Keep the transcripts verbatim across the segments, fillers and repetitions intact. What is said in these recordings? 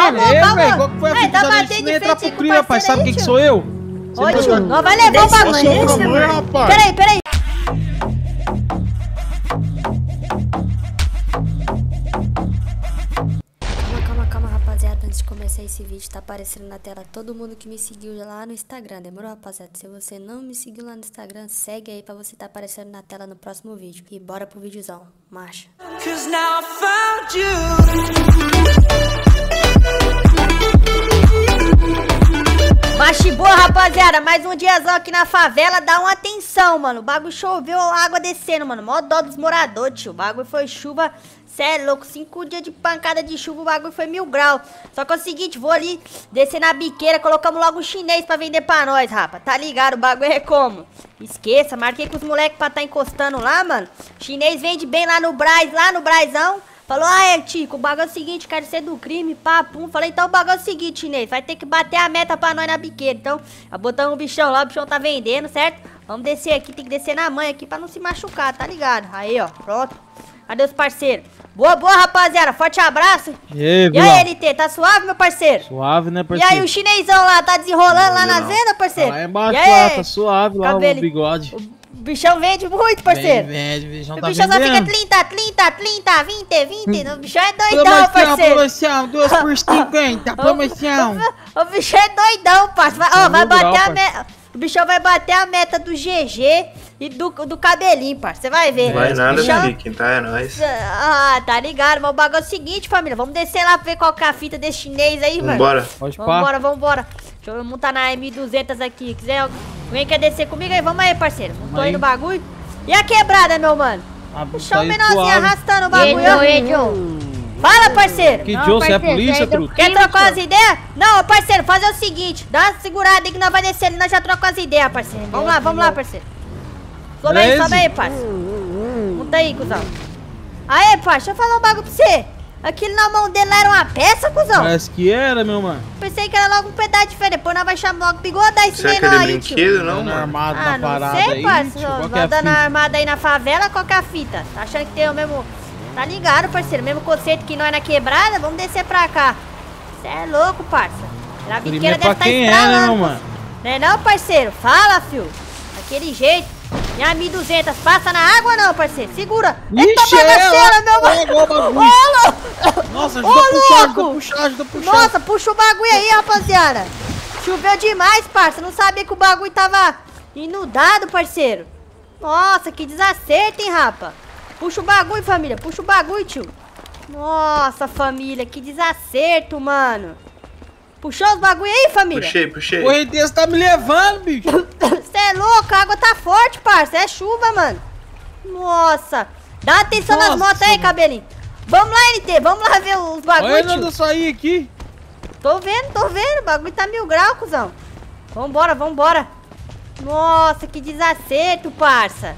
Ei, velho, qual que foi a Ei, fita tá da batendo gente de entrar frente pro com o crime, rapaz? Sabe parceiro quem aí, que tio? sou eu? Você Ô, tá- tio, nós vai levar o bagulho. Seu tamanho, rapaz. Peraí, peraí. Calma, calma, calma, rapaziada. Antes de começar esse vídeo, tá aparecendo na tela todo mundo que me seguiu lá no Instagram. Demorou, rapaziada? Se você não me seguiu lá no Instagram, segue aí pra você tá aparecendo na tela no próximo vídeo. E bora pro videozão. Marcha. Mas boa, rapaziada, mais um diazão aqui na favela, dá uma atenção, mano. O bagulho choveu, água descendo, mano. Mó dó dos moradores, tio. O bagulho foi chuva, cê é louco. Cinco dias de pancada de chuva, o bagulho foi mil graus. Só que é o seguinte, vou ali descer na biqueira, colocamos logo um chinês pra vender pra nós, rapa. Tá ligado, o bagulho é como? Esqueça, marquei com os moleques pra tá encostando lá, mano. Chinês vende bem lá no Braz, lá no Brazão. Falou, ah, é, Tico, o bagulho é o seguinte, quero ser do crime, papum. Falei, então o bagulho é o seguinte, chinês, vai ter que bater a meta pra nós na biqueira. Então, botamos um bichão lá, o bichão tá vendendo, certo? Vamos descer aqui, tem que descer na manha aqui pra não se machucar, tá ligado? Aí, ó, pronto. Cadê os parceiros? Boa, boa, rapaziada, forte abraço. E aí, e aí, L T, tá suave, meu parceiro? Suave, né, parceiro? E aí, o chinesão lá, tá desenrolando lá na venda, parceiro? Tá lá embaixo, e aí? lá, tá suave lá, Cabelo... o bigode. O bichão vende muito, parceiro. Vende, vende, o bichão o tá bichão só vendendo. fica trinta, trinta, trinta, vinte, vinte. O bichão é doidão, promoção, parceiro. promoção, duas por cinquenta, promoção. O, o, o bichão é doidão, parceiro. Vai, ó, vai bater grau, a meta. O bichão vai bater a meta do G G e do, do cabelinho, parceiro. Você vai ver. Vai nada, bichão... Felipe, tá? É nóis. Ah, tá ligado. Mas o bagulho é o seguinte, família. Vamos descer lá pra ver qual que é a fita desse chinês aí, mano. Vambora. Pode pá. Vambora, vambora. Deixa eu montar na M duzentos aqui. Quiser, alguém quer descer comigo aí? Vamos aí, parceiro. Não tô aí no bagulho. E a quebrada, meu mano? Ah, Deixa tá o menorzinho suave. arrastando o bagulho. ó. Fala, parceiro. Que Joe, você é polícia, truta? Quer trocar as ideias? Não, parceiro, fazer o seguinte. Dá uma segurada aí que nós vai descer ali, nós já trocamos as ideias, parceiro. Vamos lá, vamos lá, parceiro. Sobe aí, sobe aí, parceiro. Monta aí, cuzão. Aê, parceiro, deixa eu falar um bagulho pra você. Aquilo na mão dele lá era uma peça, cuzão? Parece que era, meu mano. Pensei que era logo um pedaço diferente. Depois nós vai chamar logo bigodar esse Será que menor ele é aí, tio. brinquedo, não, Dando mano? armado Ah, na não parada sei, aí, parceiro. tio, qual que é Vai a dando fita? armada aí na favela, qual que é a fita? Tá achando que tem o mesmo... Tá ligado, parceiro? Mesmo conceito que nós na quebrada, vamos descer pra cá. Cê é louco, parça. A Crime biqueira é pra deve tá quem é, né, estralando. meu mano? Não é não, parceiro? Fala, fio. Daquele jeito. Minha mil duzentos, passa na água não, parceiro? Segura. Eita Ixi, bagaceira, é, meu mano. ó, ó, bagulho. Ô, louco. Nossa, Ô, ajuda a puxar, ajuda a louco. puxar, ajuda a puxar. Nossa, puxa o bagulho aí, rapaziada. Choveu demais, parça. Não sabia que o bagulho tava inundado, parceiro. Nossa, que desacerto, hein, rapa. Puxa o bagulho, família. Puxa o bagulho, tio. Nossa, família, que desacerto, mano. Puxou os bagulho aí, família? Puxei, puxei. O correnteza tá me levando, bicho. Você é louco, a água tá forte, parça. É chuva, mano. Nossa. Dá atenção Nossa, nas motos aí, mano. cabelinho. Vamos lá, N T. Vamos lá ver os bagulho, Olha tio. onde eu saí aqui. Tô vendo, tô vendo. O bagulho tá mil graus, cuzão. Vambora, vambora. Nossa, que desacerto, parça.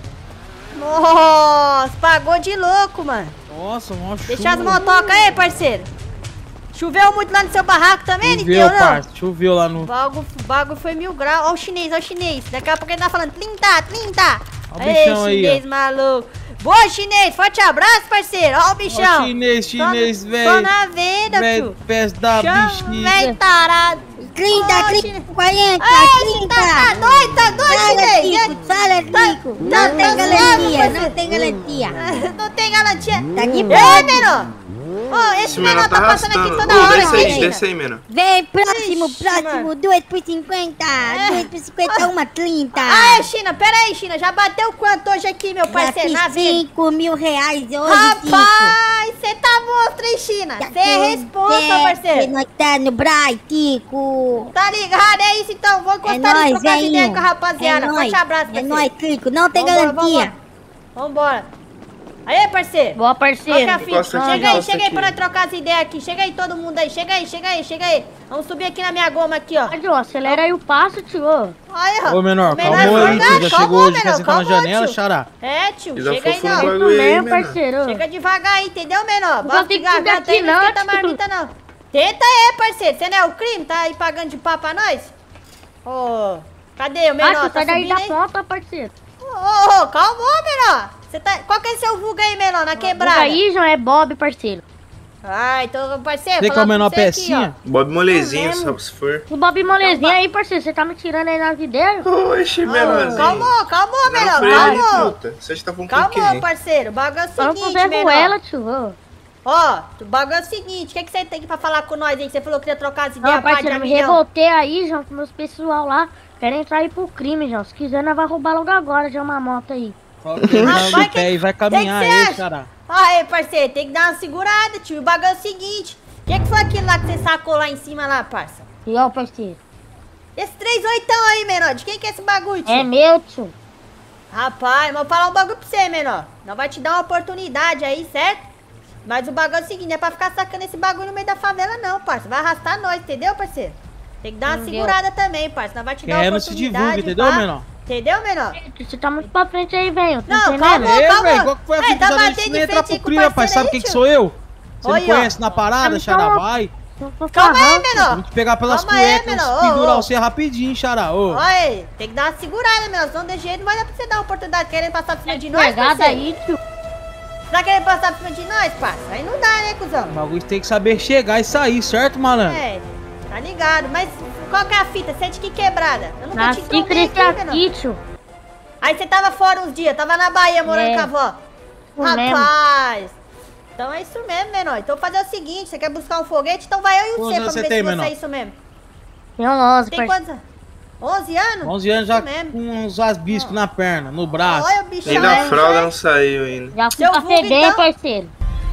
Nossa, pagou de louco, mano. Nossa, uma chuva. Deixa as motocas aí, parceiro. Choveu muito lá no seu barraco também, N T, Choveu, ou não? parça, choveu lá no... O bagulho, o bagulho foi mil graus. Ó o chinês, ó o chinês. Daqui a pouco ele tá falando trinta, trinta. Ó o bichão aí, chinês ó. maluco. Boa, chinês. Forte abraço, parceiro. Ó o bichão. Ó, chinês, chinês, Só- velho. Só na venda, Velho, filho. pés da Chama, bichinha. velho tarado. trinta, Ó, trinta, chinês. quarenta, Ei, trinta. tá, tá doido, tá doido, Fala, chinês. Tico, fala, Tico. tá Não tem suave, garantia, parceiro. não tem garantia. Não tem garantia. Tá aqui, Ei, pode. menor. Ó, esse Esse menor menor tá tá passando aqui arrastando. toda Ô, hora. desce aí, aqui. desce aí, menor. Vem, próximo, Ixi, próximo, mano. dois por cinquenta, É. dois por cinquenta, uma trinta. Ah, é, China, pera aí, China. Já bateu quanto hoje aqui, meu Já parceiro? fiz Na venda. cinco mil reais hoje, Tico. Rapaz, você tá monstro, hein, China? Você é responsa, parceiro. Nós tá no Brai, Tico. Tá ligado? É isso, então. Vou É encostar ali e nóis, trocar as ideias velhinho. com a rapaziada. É Forte nóis. abraço, É parceiro. nóis, Tico, não tem Vambora, garantia. Vambora. Vambora. Aí, parceiro. Boa, Qual que é a parceiro. fita? Encosta aqui, Chega aí, encosta chega aí aqui. pra nós trocar as ideias aqui. Chega aí, todo mundo aí. Chega aí, chega aí, chega aí. Vamos subir aqui na minha goma aqui, ó. Tio, acelera aí o passo, tio. Aí, ó. Ô, menor, O menor calma é aí, folgado. tio. Já Calma, chegou hoje, menor, quer sentar na calma, janela, tio. xará? É, tio. E dá Chega aí, fofo no não. bagulho aí, mesmo, menor. parceiro. Chega devagar aí, entendeu, menor? Bota tem de que subir garganta aqui aí, não não, esquenta a tio. marmita, não. Tenta aí, parceiro. Você não é o crime? Tá aí pagando de pá pra nós? Ô, cadê o menor? Ah, tu Tá sai daí subindo da aí? ponta, parceiro. Ô, ô, ô, calma, menor. Você tá... Qual que é seu vulgo aí, menor, na quebrada? Aí, João, é Bob, parceiro. Ah, então, parceiro, Você que é o falar menor pra você aqui, pecinha? Bob Molezinho, Não só se for. O Bob Molezinho aí, parceiro, você tá me tirando aí na videira? Oxe, menorzinho. Calma, calma, Não, melhor, freio aí, calma. truta. Você já tá falando com Calma, quem? parceiro, o bagulho é o Fala com seguinte, Zé menor. Ruela, tio. Ó, o bagulho é o seguinte, o que, que você tem pra falar com nós aí? Você falou que ia trocar as ideias, Não, pá, de parceiro, eu me amigão. revoltei aí, João, com meus pessoal lá. Querem entrar aí pro crime, João. Se quiser, nós vai roubar logo agora, já uma moto aí. Rapaz, Vai que- e vai caminhar que que você aí, acha? xará. Aí, parceiro, tem que dar uma segurada, tio. O bagulho é o seguinte, o que, que foi aquilo lá que você sacou lá em cima lá, parça? E ó, parceiro. Esse três oitão aí, menor, de quem que é esse bagulho, tio? É meu, tio. Rapaz, mas vou falar um bagulho pra você, menor. Não vai te dar uma oportunidade aí, certo? Mas o bagulho é o seguinte, não é pra ficar sacando esse bagulho no meio da favela não, parça. Vai arrastar nós, entendeu, parceiro? Tem que dar uma Entendeu? segurada também, parça. Não vai te dar uma Quer, não se oportunidade. divulga, entendeu, pá. menor? Entendeu, menor? Você tá muito pra frente aí, velho. Tá Não, entendendo? calma. Ei, calma. velho, qual que foi a Ei, fita tá da gente batendo se de entrar frente pro com o crime, rapaz? parceiro Sabe aí, quem que tio? sou eu? Você Oi, não ó. conhece na parada, Tá xará, me vai. Calma aí, menor. Vou te pegar pelas Calma aí, cuecas, menor. Ô, pendurar ô. você rapidinho, xará. Ô. Olha aí, tem que dar uma segurada, menor. Senão desse jeito não vai dar pra você dar uma oportunidade querendo passar por cima de nós, Pegada parceiro. aí, tio. Tá querendo passar por cima de nós, parça? Aí não dá, né, cuzão? O bagulho tem que saber chegar e sair, certo, malandro? É, tá ligado. Mas qual que é a fita? Você é de que quebrada? Eu nunca te Nasci e entrombei cresci aqui, menor. aqui, tio. Aí você tava fora uns dias, tava na Bahia morando É. com a avó. Isso mesmo. Rapaz. Então é isso mesmo, menor. Então vou fazer o seguinte, você quer buscar um foguete? Então vai eu e Quantos você pra anos ver você se tem, você menor? é isso mesmo. Tem onze, Tem parceiro. quantos anos? onze anos? onze anos já Isso mesmo. com uns asbiscos na perna, no braço. Olha o bichão. Ainda a hein, fralda hein? não saiu ainda. Já fui Seu pra vulgo, Febem, então? parceiro.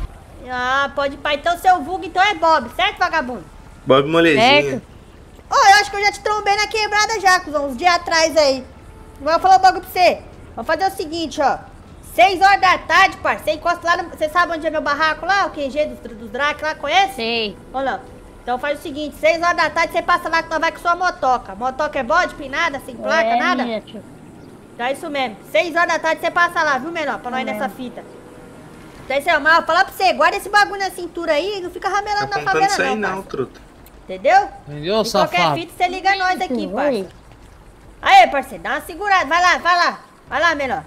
Ah, pode ir pra. Então seu vulgo então é Bob, certo, vagabundo? Bob Molezinho. Certo. Ô, eu acho que eu já te trombei na quebrada já, cuzão, uns dias atrás aí. Vou falar um bagulho pra você. Vamos fazer o seguinte, ó. seis horas da tarde, parceiro, você encosta lá no... Você sabe onde é meu barraco lá? O Q G dos, dos Drac lá, conhece? Sei. Ou não? Então faz o seguinte, seis horas da tarde você passa lá que nós vai com sua motoca. Motoca é bode, pinada, sem placa, é, nada? minha, tio. Então é isso mesmo. seis horas da tarde você passa lá, viu, menor? Pra nós ir nessa fita. Então é isso aí, mas eu falar pra você, guarda esse bagulho na cintura aí e não fica Tá ramelando na apontando favela isso aí não, não, parça. truta. Entendeu? Entendeu, E qualquer safado? fita você liga nós aqui, Oi. parça. Aí, parceiro, dá uma segurada. Vai lá, vai lá. Vai lá, menor.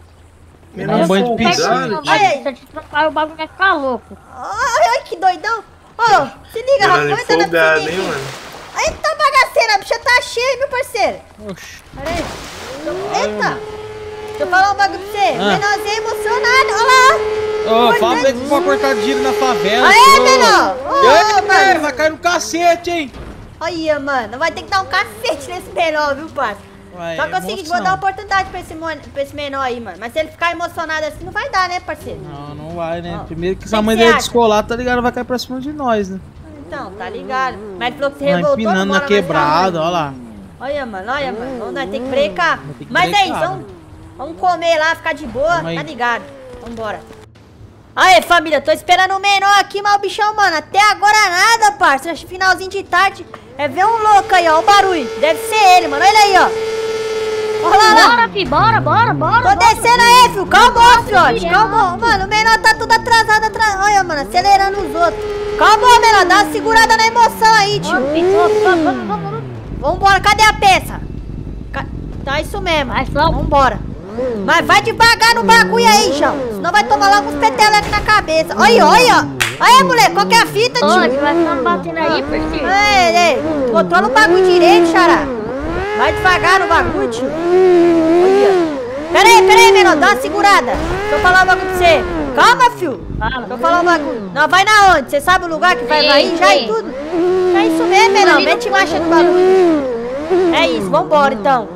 Dá um banho de Pô, piscina. parceiro, Ai, ai. Se eu te trocar, o bagulho vai ficar louco. Ai, ai, que doidão. Ô, se liga, Menor rapaz. Tá na empolgado, piscina hein, aqui. mano? Eita bagaceira, a bicha tá cheia, meu parceiro. Oxi. Pera aí. Eita. Deixa eu falar um bagulho pra você. Ah. Menorzinho emocionado. Olha lá. Ô, Pois fala é. pra ele que pode cortar dinheiro na favela. Aê, ô. menor. Ô, E aí, mano. velho, vai cair no cacete, hein? Olha, mano. Vai ter que dar um cacete nesse menor, viu, parça? Ué, Só que é o seguinte, emoção. vou dar uma oportunidade pra esse, mon- pra esse menor aí, mano. Mas se ele ficar emocionado assim, não vai dar, né, parceiro? Não, não vai, né? Ó. Primeiro que Que se a mãe que você dele acha? descolar, tá ligado? Vai cair pra cima de nós, né? Então, tá ligado. Mas ele falou que se Vai revoltou, não empinando mora na mais com a quebrada, mãe. ó lá. Olha, mano, olha, mano. Vamos nós ter que brecar. Vamos ter que Mas é brecar, isso, vamos, mano. vamos comer lá, ficar de boa, Vamos aí. tá ligado? Vambora. Aí, família, tô esperando o menor aqui, mas o bichão, mano, até agora nada, parça. Acho que finalzinho de tarde é ver um louco aí, ó, o barulho. Deve ser ele, mano. Olha aí, ó. Olha lá, lá. Bora, fi, bora, bora, bora. Tô bora. descendo aí, filho. Calma, fiote. Calma. Mano, o menor tá tudo atrasado atrás. Olha, mano, acelerando os outros. Calma, menor. Dá uma segurada na emoção aí, tio. Vamos, fi, vamos, vamos, vamos, vamos. Vambora. Cadê a peça? Ca- Tá isso mesmo. Vai, só. Vambora. Mas vai devagar no bagulho aí, João. Senão vai tomar logo uns petelecos na cabeça. Olha, olha. Olha, moleque. Qual que é a fita, tio? Onde vai ficar me batendo aí, parceiro? Ei, ei. Controla o bagulho direito, xará. Vai devagar no bagulho, tio. Olha. Pera aí, pera aí, menor. Dá uma segurada. Deixa eu falar um bagulho pra você. Calma, fio. Fala. Deixa eu falar um bagulho. Não, vai na onde? Você sabe o lugar que vai Sim, vai já sim. e tudo? É isso mesmo, menor. Mete marcha no bagulho. É isso, vambora então.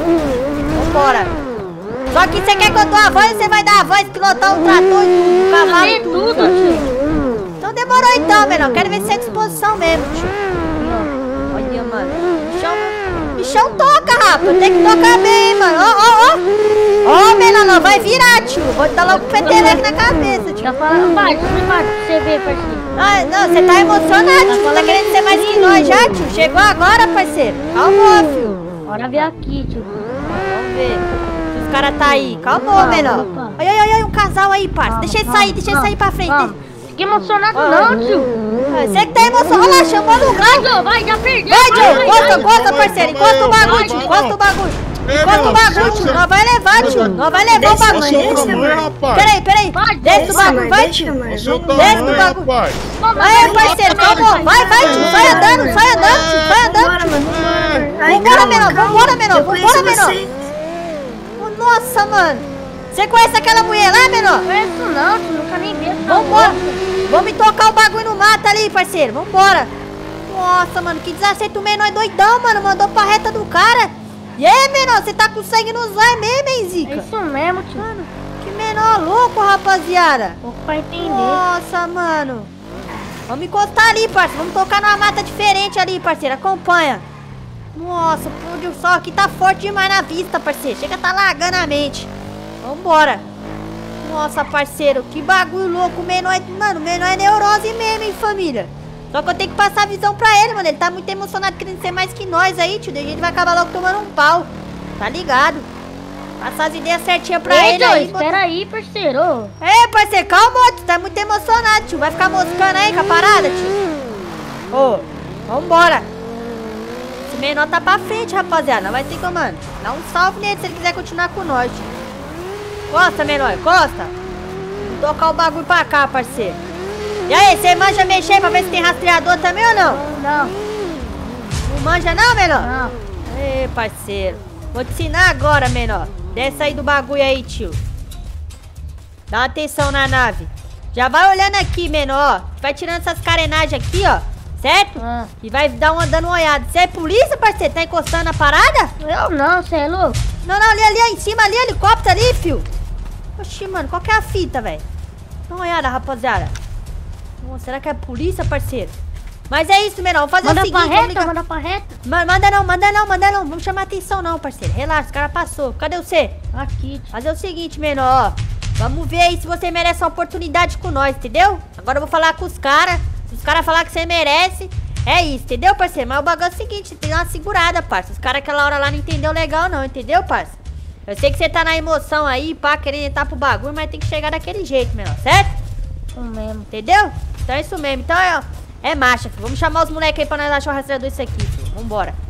Vambora. Só que você quer que eu dou a voz, você vai dar a voz, pilotar um trator e tudo, um cavalo e Tem tudo. tudo, tio. Então demorou então, menor. Quero ver se é disposição mesmo, tio. Olha, mano. Bichão, bichão toca, rapaz. Tem que tocar bem, hein, mano. Ó, ó, ó. Ó, menor, não vai virar, tio. Vou te dar logo um peteleco na cabeça, tio. Já falando, vai, deixa pra você ver, parceiro. Ah, não, você tá emocionado, tio. Tá querendo ser mais que nós já, tio. Chegou agora, parceiro. Calma, filho. Bora ver aqui, tio. Vamos ver. Se os caras tá aí. Calma, Opa, menor. opa. Ai, ai, ai, ai, um casal aí, parça. Deixa ele sair, deixa ele sair pra frente. Calma. Fique emocionado não, tio. Ah, Você que tá emocionado. Olha lá, chamou o lugar. Vai, Joe, vai, já perdeu. Vai, Joe, vai, encosta, vai. encosta, parceiro. Encosta o bagulho, vai, tio. vai. Encosta o bagulho. Enquanto o bagulho, tio. Nós vai levar, tio. Nós vai levar o bagulho. Peraí, peraí. Desce do bagulho, vai, tio. Desce do bagulho. Aí, parceiro, calma. Vai, vai, tio. Sai andando, sai andando, tio. Sai andando. Vambora, menor. Vambora, menor. Vambora, menor. Nossa, mano. Você conhece aquela mulher lá, menor? Não conheço não, tio. Nunca nem vi. Vambora. Vamos tocar o bagulho no mato ali, parceiro. Vambora. Nossa, mano, que desacerto. O menor é doidão, mano. Mandou pra reta do cara. E aí, menor, você tá com sangue nos olhos mesmo, hein, Zica? É isso mesmo, tio. Mano, que menor louco, rapaziada. Pouco pra entender. Nossa, mano. Vamos encostar ali, parceiro. Vamos tocar numa mata diferente ali, parceiro. Acompanha. Nossa, o pôr do sol aqui tá forte demais na vista, parceiro. Chega, tá lagando a mente. Vambora. Nossa, parceiro, que bagulho louco. O menor é... Mano, o menor é neurose mesmo, hein, família. Só que eu tenho que passar a visão pra ele, mano. Ele tá muito emocionado querendo ser mais que nós aí, tio. Daí a gente vai acabar logo tomando um pau. Tá ligado? Passar as ideias certinhas pra Ei, ele tio, aí. espera aí, parceiro. Ei, parceiro, calma, tio. Tá muito emocionado, tio. Vai ficar moscando aí com a parada, tio. Ô, vambora. Esse menor tá pra frente, rapaziada. Vai ter que, mano, dá um salve nele se ele quiser continuar com nós, tio. Costa, menor, costa. Vou tocar o bagulho pra cá, parceiro. E aí, você manja mexer pra ver se tem rastreador também ou não? Não, não. Não manja não, menor? Não. Ei, parceiro. Vou te ensinar agora, menor. Desce aí do bagulho aí, tio. Dá uma atenção na nave. Já vai olhando aqui, menor. Vai tirando essas carenagens aqui, ó. Certo? Ah. E vai dar uma, dando uma olhada. Você é polícia, parceiro? Tá encostando na parada? Eu não, você é louco? Não, não, ali, ali, ó, em cima, ali, helicóptero ali, fio. Oxi, mano, qual que é a fita, velho? Dá uma olhada, rapaziada. Oh, será que é a polícia, parceiro? Mas é isso, menor. Vamos fazer manda o seguinte, pra vamos reta, ligar... manda pra reta. Ma manda não, manda não, manda não. Vamos chamar atenção não, parceiro. Relaxa, o cara passou. Cadê você? Aqui, tio. Fazer o seguinte, menor, ó. Vamos ver aí se você merece uma oportunidade com nós, entendeu? Agora eu vou falar com os caras. Se os caras falar que você merece, é isso, entendeu, parceiro? Mas o bagulho é o seguinte, você tem uma segurada, parceiro. Os caras aquela hora lá não entendeu legal não, entendeu, parceiro? Eu sei que você tá na emoção aí, pá, querendo entrar pro bagulho, mas tem que chegar daquele jeito, menor, certo? Isso mesmo. Entendeu? Então é isso mesmo. Então é, é marcha, filho. Vamos chamar os moleques aí pra nós achar o rastreador isso aqui, filho. Vambora.